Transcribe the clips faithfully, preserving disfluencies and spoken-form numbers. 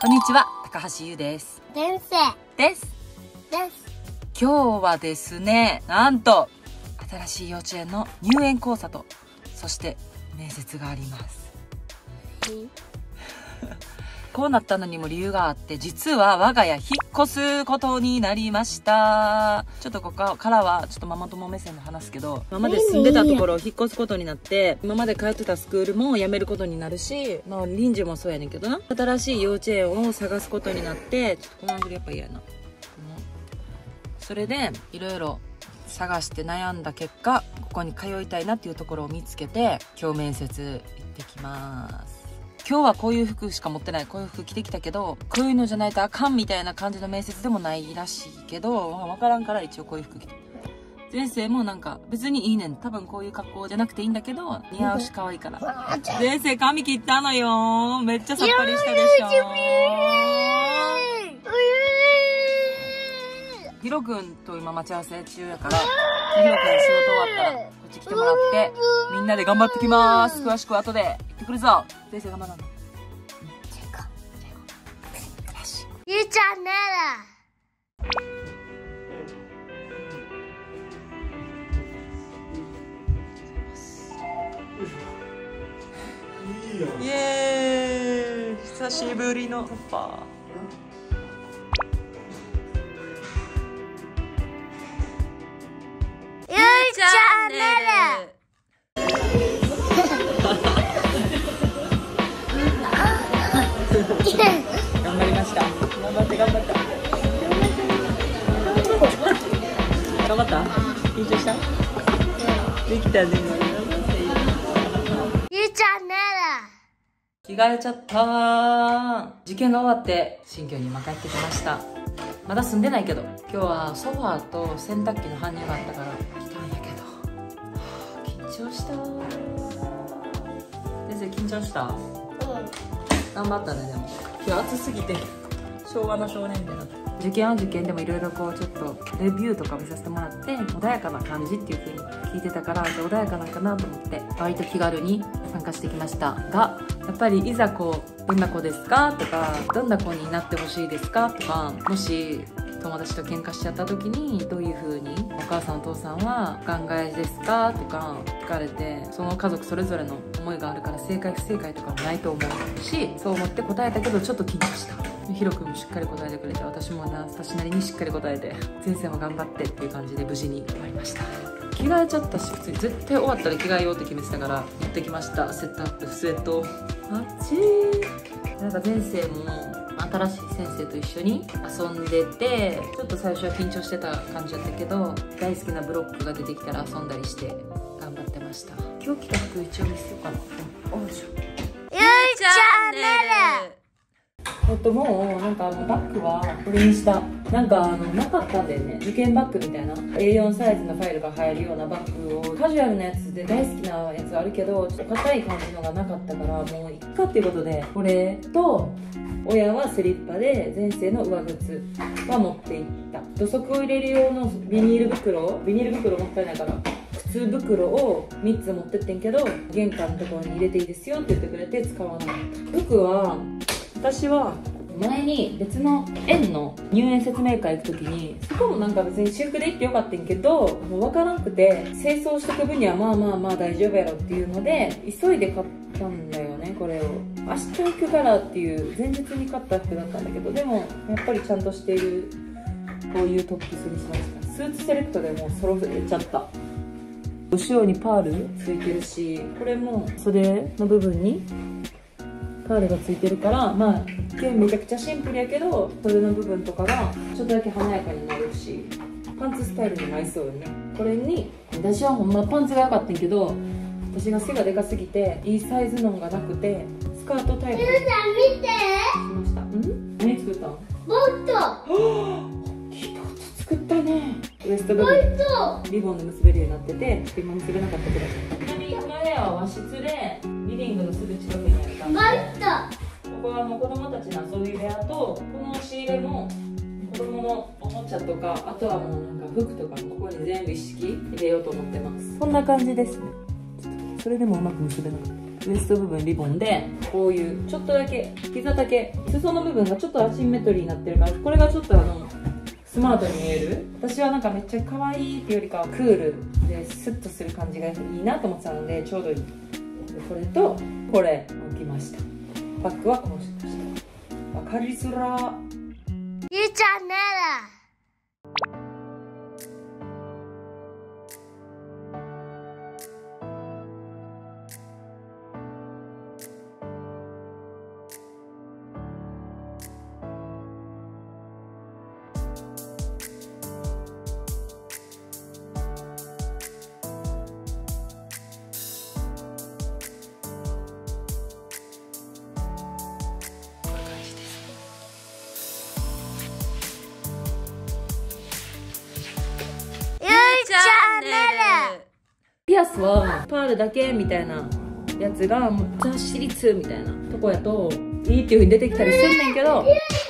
こんにちは、高橋優です。 先生です。 です。 今日はですね、なんと新しい幼稚園の入園講座と、そして面接があります。こうなったのにも理由があって、実は我が家引っ越すことになりました。ちょっとここからはちょっとママ友目線で話すけど、今まで住んでたところを引っ越すことになって、今まで通ってたスクールも辞めることになるし、まあ臨時もそうやねんけどな、新しい幼稚園を探すことになって、ちょっとこのアングルやっぱ嫌やな。それでいろいろ探して悩んだ結果、ここに通いたいなっていうところを見つけて、今日面接行ってきます。今日はこういう服しか持ってない、こういう服着てきたけど、こういうのじゃないとあかんみたいな感じの面接でもないらしいけど、まあ、分からんから一応こういう服着て。先生もなんか別にいいねん、多分こういう格好じゃなくていいんだけど、似合うし可愛いから。先生髪切ったのよ、めっちゃさっぱりしたでしょ。ヒロくんと今待ち合わせ中やから、ヒロくん仕事終わったらこっち来てもらって、みんなで頑張ってきます。詳しくは後で行ってくるぞ。先生頑張らな。 ゆうちゃんねイエーイ、久しぶりのパパ。 ゆうちゃんね頑張りました。頑張って頑張った。頑張った？緊張した？できたね。 ゆうちゃんね着替えちゃったー。受験が終わって新居に今帰ってきました。まだ住んでないけど、今日はソファーと洗濯機の搬入があったから来たんやけど、はあ、緊張したー。先生緊張した？頑張ったね。でも今日暑すぎて昭和の少年ってなって、受験は受験でもいろいろこうちょっとレビューとか見させてもらって、穏やかな感じっていう風に聞いてたから、穏やかなんかなと思って割と気軽に参加してきましたが、やっぱりいざこうどんな子ですかとか、どんな子になってほしいですかとか、もし友達と喧嘩しちゃった時にどういう風にお母さんお父さんはお考えですかとか聞かれて、その家族それぞれの思いがあるから正解不正解とかもないと思うし、そう思って答えたけどちょっと緊張した。ヒロ君もしっかり答えてくれて、私もな私なりにしっかり答えて、先生も頑張ってっていう感じで無事に終わりました。着替えちゃったし、普通に絶対終わったら着替えようって決めてたから行ってきました。セットアップスウェットあっちー。なんか先生も新しい先生と一緒に遊んでて、ちょっと最初は緊張してた感じだったけど、大好きなブロックが出てきたら遊んだりして頑張ってました。今日着た服一応見せようかな。おいしょ。 ゆうちゃんねえっともうなんかあのバッグはこれにした。なんかあのなかったんだよね、受験バッグみたいな エーよん サイズのファイルが入るようなバッグを、カジュアルなやつで大好きなやつあるけどちょっと硬い感じのがなかったから、もういっかっていうことで、これと親はスリッパで、前世の上靴は持っていった。土足を入れる用のビニール袋ビニール袋もったいないから靴袋をみっつ持ってってんけど、玄関のところに入れていいですよって言ってくれて使わなかった。服は私は前に別の園の入園説明会行く時に、そこもなんか別に私服で行ってよかったんけど、もう分からなくて、清掃してく分にはまあまあまあ大丈夫やろっていうので急いで買ったんだよね。これを明日行くからっていう前日に買った服だったんだけど、でもやっぱりちゃんとしているこういうトップスにしました。スーツセレクトでもう揃えちゃった。後ろにパールついてるし、これも袖の部分にパールがついてるから、まあ一見めちゃくちゃシンプルやけど、袖の部分とかがちょっとだけ華やかになるし、パンツスタイルにも合いそうよね。これに私はほんまパンツが良かったんやけど、私が背がでかすぎていいサイズのがなくて、スカートタイプにしゆうちゃん見て。 ました。ん？何作ったん？ ボット。 はぁ、大きいボット作ったね。ウエスト部ボ分ット。 リボンで結べるようになってて、今結べなかったけど、ちなみにこの部屋は和室でリビングのすぐ近くにあったんで、 ボット。 ここはもう子供たちの遊び部屋と、この押し入れも子供のおもちゃとか、あとはもうなんか服とかもここに全部一式入れようと思ってます。こんな感じですね。それでもうまく結べなかった。 ウエスト部分リボンでこういうちょっとだけ膝丈裾の部分がちょっとアシンメトリーになってるから、これがちょっとあのスマートに見える。私はなんかめっちゃ可愛いっていうよりかはクールでスッとする感じがいいなと思ってたのでちょうどいい。これとこれ置きました。バッグはこうしました。わかりづら。 ゆうちゃんならピアスはパールだけみたいなやつがもうザ・私立みたいなとこやといいっていう風に出てきたりするんねんけど、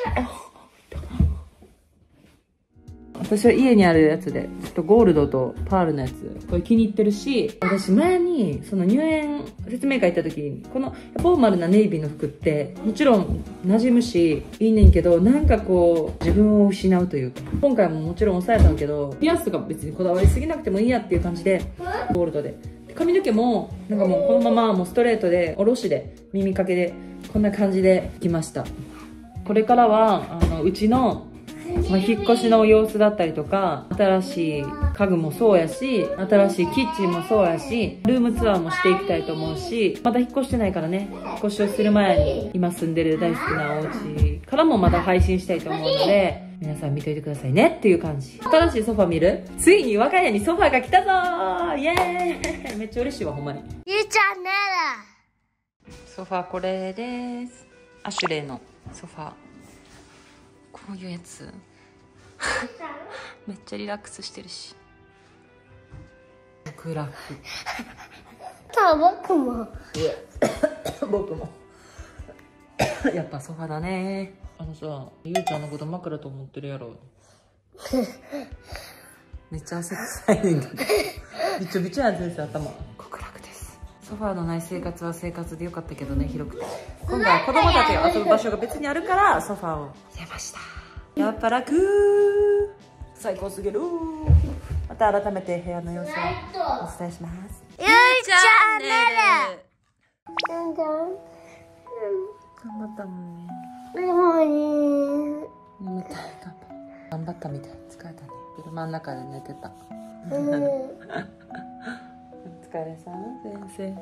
私は家にあるやつでちょっとゴールドとパールのやつこれ気に入ってるし、私前にその入園説明会行った時にこのフォーマルなネイビーの服ってもちろん馴染むしいいねんけど、なんかこう自分を失うというか、今回ももちろん抑えたんけどピアスとか別にこだわりすぎなくてもいいやっていう感じでゴールドで、髪の毛もなんかもうこのままもうストレートでおろしで耳かけでこんな感じで来ました。これからはあのうちのまあ、引っ越しの様子だったりとか、新しい家具もそうやし、新しいキッチンもそうやし、ルームツアーもしていきたいと思うし、まだ引っ越してないからね、引っ越しをする前に今住んでる大好きなお家からもまた配信したいと思うので、皆さん見といてくださいねっていう感じ。新しいソファ見る？ついに我が家にソファが来たぞー、イエーイめっちゃ嬉しいわ、ほんまに。 ゆうちゃんならソファこれです。アシュレイのソファ。こういうやつめっちゃリラックスしてるし、極楽た僕も僕もやっぱソファだね。あのさ、ゆうちゃんのこと枕と思ってるやろめっちゃ汗臭いねんけどびちょびちょやつ頭。極楽です。ソファーのない生活は生活でよかったけどね、広くて。今回は子供たちが遊ぶ場所が別にあるからソファーを入れました。やっぱ楽、最高すぎる。また改めて部屋の様子をお伝えします。 ゆうちゃんならなんだ頑張ったもんね。 でもね眠たい。頑張ったみたい。疲れたね。車の中で寝てた。おうん疲れさま先生。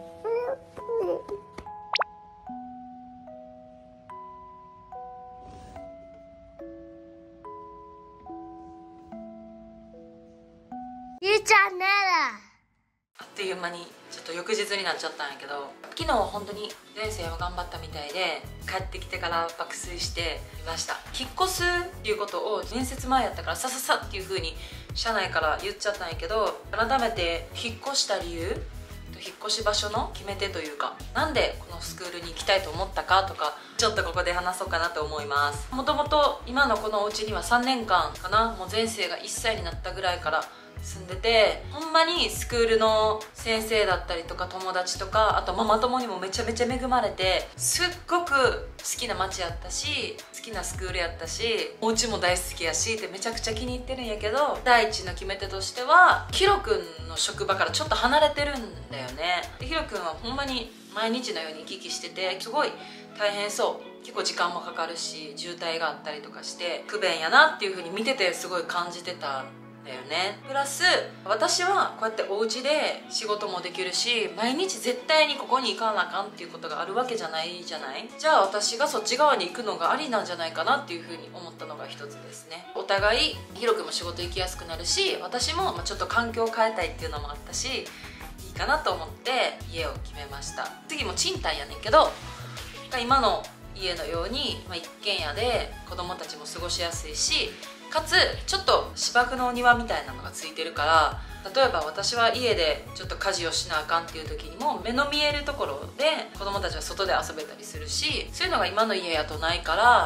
ゆうちゃんならあっという間にちょっと翌日になっちゃったんやけど、昨日は本当に前世は頑張ったみたいで帰ってきてから爆睡していました。引っ越すっていうことを面接前やったからさささっていう風に社内から言っちゃったんやけど、改めて引っ越した理由、引っ越し場所の決め手というか、なんでこのスクールに行きたいと思ったかとか、ちょっとここで話そうかなと思います。もともと今のこのお家にはさんねんかんかな、もう前世がいっさいになったぐらいから住んでて、ほんまにスクールの先生だったりとか友達とか、あとママ友にもめちゃめちゃ恵まれて、すっごく好きな街やったし、好きなスクールやったし、お家も大好きやしってめちゃくちゃ気に入ってるんやけど、第一の決め手としてはヒロくんの職場からちょっと離れてるんだよね。でヒロくんはほんまに毎日のように行き来してて、すごい大変そう、結構時間もかかるし渋滞があったりとかして不便やなっていう風に見ててすごい感じてただよね。プラス私はこうやってお家で仕事もできるし、毎日絶対にここに行かなあかんっていうことがあるわけじゃないじゃない。じゃあ私がそっち側に行くのがありなんじゃないかなっていうふうに思ったのが一つですね。お互いヒロ君も仕事行きやすくなるし、私もちょっと環境を変えたいっていうのもあったし、いいかなと思って家を決めました。次も賃貸やねんけど、今の家のように、まあ、一軒家で子供たちも過ごしやすいし、かつちょっと芝生のお庭みたいなのがついてるから、例えば私は家でちょっと家事をしなあかんっていう時にも目の見えるところで子供たちは外で遊べたりするし、そういうのが今の家やとないから、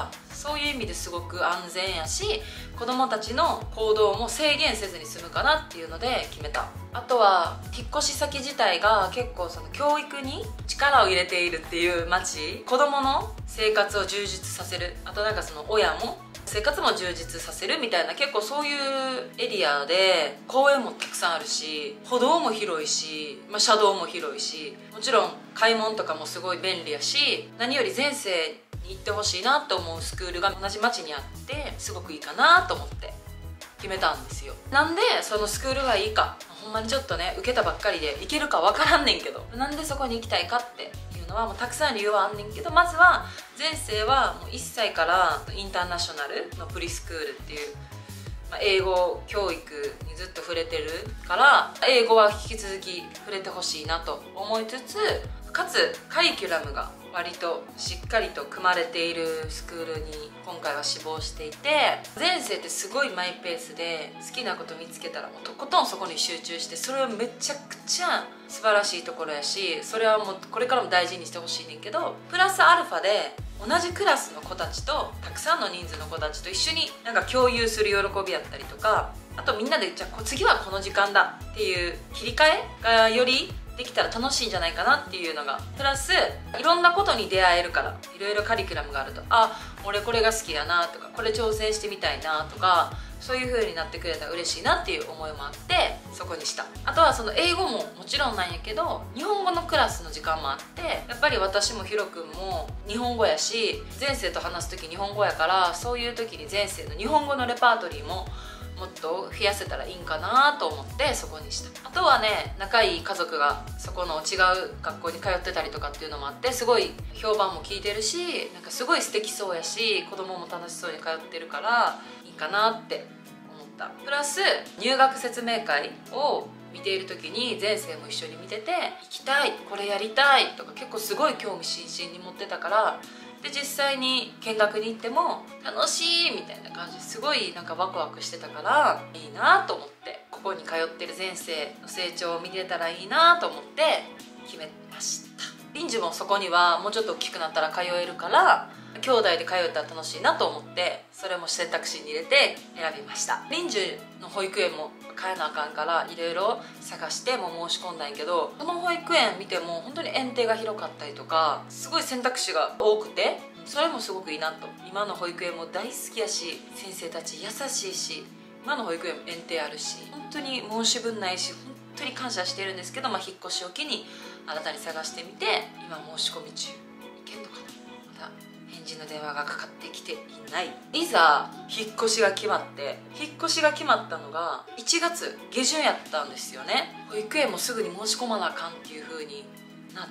そういう意味ですごく安全やし、子供たちの行動も制限せずに済むかなっていうので決めた。あとは引っ越し先自体が結構その教育に力を入れているっていう町、子供の生活を充実させる、あとなんかその親も生活も充実させるみたいな、結構そういうエリアで公園もたくさんあるし、歩道も広いし、まあ、車道も広いし、もちろん買い物とかもすごい便利やし、何より前世に行ってほしいなと思うスクールが同じ町にあってすごくいいかなと思って決めたんですよ。なんでそのスクールがいいか、ほんまにちょっとね受けたばっかりで行けるか分からんねんけど、なんでそこに行きたいかっていうのはもうたくさん理由はあんねんけど、まずは前世はもういっさいからインターナショナルのプリスクールっていう、まあ、英語教育にずっと触れてるから、英語は引き続き触れてほしいなと思いつつ、かつカリキュラムが割としっかりと組まれているスクールに今回は志望していて、前世ってすごいマイペースで好きなこと見つけたらもうとことんそこに集中して、それはめちゃくちゃ素晴らしいところやし、それはもうこれからも大事にしてほしいねんけど、プラスアルファで同じクラスの子たちとたくさんの人数の子たちと一緒になんか共有する喜びやったりとか、あとみんなでじゃあ次はこの時間だっていう切り替えがよりできたら楽しいんじゃないかなっていうのが、プラスいろんなことに出会えるから、いろいろカリキュラムがあると、あ、俺これが好きやなとか、これ挑戦してみたいなとか、そういう風になってくれたら嬉しいなっていう思いもあってそこにした。あとはその英語ももちろんなんやけど、日本語のクラスの時間もあって、やっぱり私もヒロ君も日本語やし、前世と話す時日本語やから、そういう時に前世の日本語のレパートリーももっと増やせたらいいんかなと思ってそこにした。あとはね、仲いい家族がそこの違う学校に通ってたりとかっていうのもあって、すごい評判も聞いてるし、なんかすごい素敵そうやし、子供も楽しそうに通ってるからいいかなって思った。プラス入学説明会を見ている時に前世も一緒に見てて、行きたい、これやりたいとか結構すごい興味津々に持ってたから、で実際に見学に行っても楽しいみたいな感じですごいなんかワクワクしてたからいいなと思って、ここに通ってる前世の成長を見れたらいいなと思って決めました。リンジもそこにはもうちょっと大きくなったら通えるから、兄弟で通えたら楽しいなと思って、それも選択肢に入れて選びました。リンジの保育園も変えなあかんからいろいろ探しても申し込んだんやけど、この保育園見ても本当に園庭が広かったりとか、すごい選択肢が多くて、それもすごくいいなと。今の保育園も大好きやし、先生たち優しいし、今の保育園も園庭あるし、本当に申し分ないし、本当に感謝してるんですけど、まあ、引っ越しを機にあなたに探してみて、今申し込み中。いけんのかな、まだ返事の電話がかかってきていない。いざ引っ越しが決まって、引っ越しが決まったのがいちがつげじゅんやったんですよね。保育園もすぐに申し込まなあかんっていう風になって、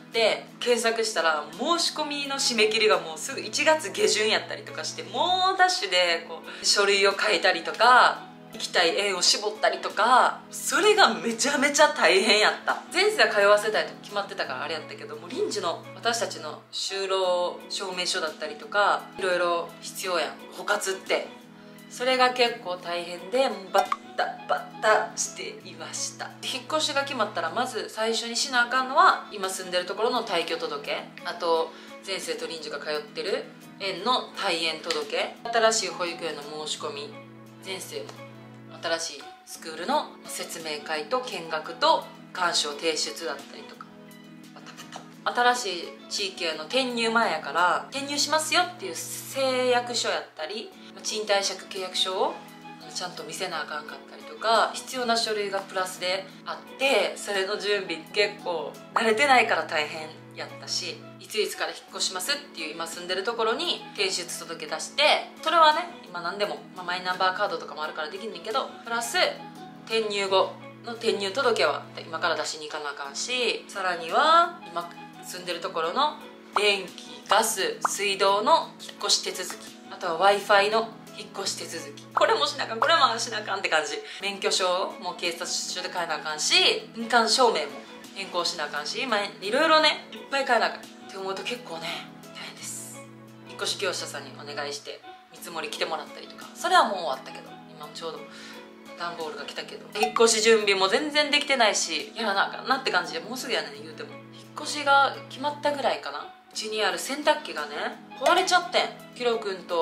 検索したら申し込みの締め切りがもうすぐいちがつげじゅんやったりとかして、もうダッシュでこう書類を書いたりとか、行きたい園を絞ったりとか、それがめちゃめちゃ大変やった。前世は通わせたいと決まってたからあれやったけど、もう臨時の私たちの就労証明書だったりとかいろいろ必要やん、補活って。それが結構大変でバッタバッタしていました。引っ越しが決まったらまず最初にしなあかんのは、今住んでるところの退去届、あと前世と臨時が通ってる園の退園届、新しい保育園の申し込み、前世も新しいスクールの説明会と見学と願書提出だったりとか、新しい地域への転入前やから転入しますよっていう誓約書やったり、賃貸借契約書をちゃんと見せなあかんかったりとか、必要な書類がプラスであって、それの準備結構慣れてないから大変やったし、いついつから引っ越しますっていう今住んでるところに提出届出して、それはね今何でも、まあ、マイナンバーカードとかもあるからできんねんけど、プラス転入後の転入届は今から出しに行かなあかんし、さらには今住んでるところの電気ガス水道の引っ越し手続き、あとは ワイファイ の引っ越し手続き、これもしなあかん、これもしなあかんって感じ。免許証も警察署で変えなあかんし、印鑑証明も変更しなあかんし、まあ、いろいろねいっぱい変えなあかんって思うと結構ね大変です。引っ越し業者さんにお願いして見積もり来てもらったりとか、それはもう終わったけど、今もちょうど段ボールが来たけど、引っ越し準備も全然できてないし、やらなあかんなって感じで、もうすぐやねん言うても。引っ越しが決まったぐらいかな、うちにある洗濯機がね壊れちゃってん。ヒロ君と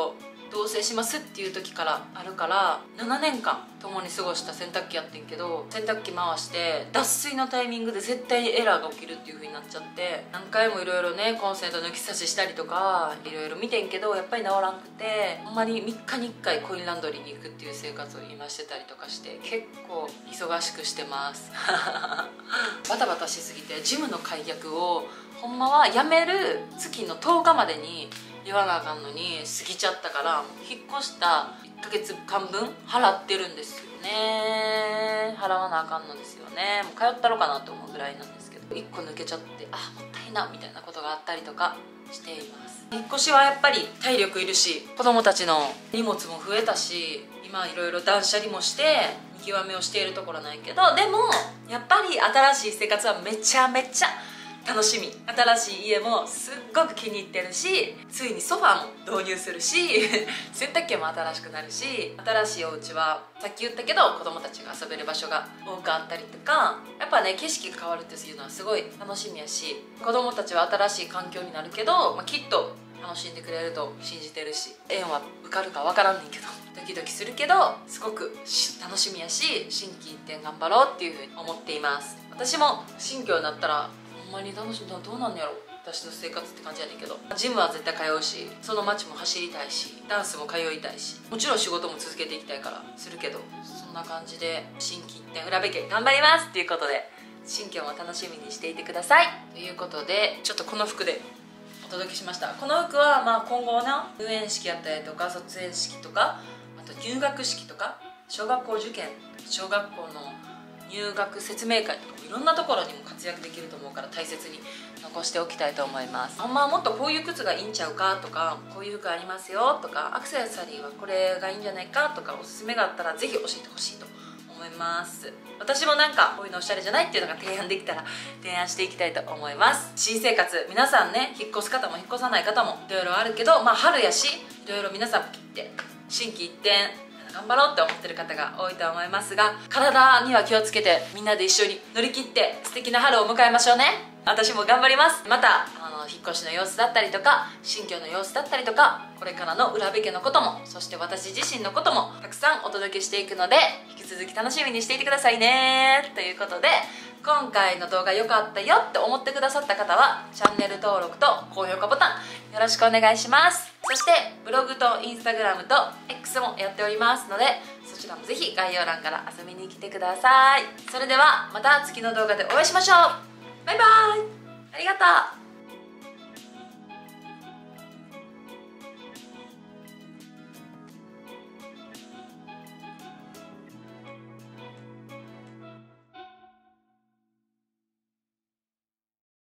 同棲しますっていう時からあるからななねんかん共に過ごした洗濯機やってんけど、洗濯機回して脱水のタイミングで絶対にエラーが起きるっていう風になっちゃって、何回もいろいろねコンセント抜き差ししたりとかいろいろ見てんけどやっぱり治らんくて、ほんまにみっかにいっかいコインランドリーに行くっていう生活を今してたりとかして結構忙しくしてますバタバタしすぎてジムの解約をほんまは辞める月のとおかまでに言わなあかんのに過ぎちゃったから、引っ越したいっかげつかんぶん払ってるんですよね。払わなあかんのですよね。もう通ったろかなと思うぐらいなんですけど、いっこ抜けちゃってあもったいなみたいなことがあったりとかしています。引っ越しはやっぱり体力いるし、子供たちの荷物も増えたし、今いろいろ断捨離もして見極めをしているところなんやけど、でもやっぱり新しい生活はめちゃめちゃ楽しみ。新しい家もすっごく気に入ってるし、ついにソファーも導入するし洗濯機も新しくなるし、新しいお家はさっき言ったけど子供たちが遊べる場所が多くあったりとか、やっぱね景色が変わるっていうのはすごい楽しみやし、子供たちは新しい環境になるけど、まあ、きっと楽しんでくれると信じてるし、縁は受かるか分からんねんけどドキドキするけどすごく楽しみやし、心機一転頑張ろうっていうふうに思っています。私も新居になったらほんまに楽しみ、どうなんやろ私の生活って感じやねんけど、ジムは絶対通うし、その街も走りたいし、ダンスも通いたいし、もちろん仕事も続けていきたいからするけど、そんな感じで心機一転裏部家頑張りますっていうことで、新居も楽しみにしていてくださいということで、ちょっとこの服でお届けしました。この服はまあ今後な入園式やったりとか卒園式とか、あと入学式とか小学校受験、小学校の入学説明会とかいろんなところにも活躍できると思うから大切に残しておきたいと思います。ほんまはもっとこういう靴がいいんちゃうかとか、こういう服ありますよとか、アクセサリーはこれがいいんじゃないかとか、おすすめがあったらぜひ教えてほしいと思います。私もなんかこういうのおしゃれじゃないっていうのが提案できたら提案していきたいと思います。新生活、皆さんね引っ越す方も引っ越さない方もいろいろあるけど、まあ春やしいろいろ皆さん切って心機一転頑張ろうって思ってる方が多いと思いますが、体には気をつけてみんなで一緒に乗り切って素敵な春を迎えましょうね。私も頑張ります。またあの引っ越しの様子だったりとか新居の様子だったりとか、これからの裏部家のことも、そして私自身のこともたくさんお届けしていくので、引き続き楽しみにしていてくださいねということで、今回の動画良かったよって思ってくださった方はチャンネル登録と高評価ボタンよろしくお願いします。そしてブログとインスタグラムと X もやっておりますので、そちらもぜひ概要欄から遊びに来てください。それではまた次の動画でお会いしましょう。バイバーイ。ありがとう。